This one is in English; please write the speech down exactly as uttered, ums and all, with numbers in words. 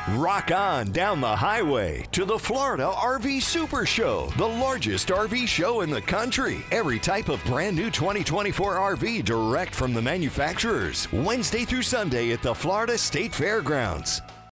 Rock on down the highway to the Florida R V Super Show, the largest R V show in the country. Every type of brand new twenty twenty-four R V direct from the manufacturers. Wednesday through Sunday at the Florida State Fairgrounds.